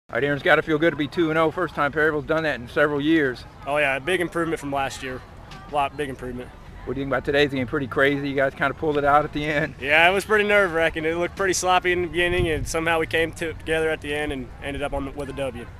All right, Aaron, it's got to feel good to be 2-0. First time Perryville's done that in several years. Oh yeah, big improvement from last year. Big improvement. What do you think about today's game? Pretty crazy. You guys kind of pulled it out at the end. Yeah, it was pretty nerve-wracking. It looked pretty sloppy in the beginning, and somehow we came together at the end and ended up with a W.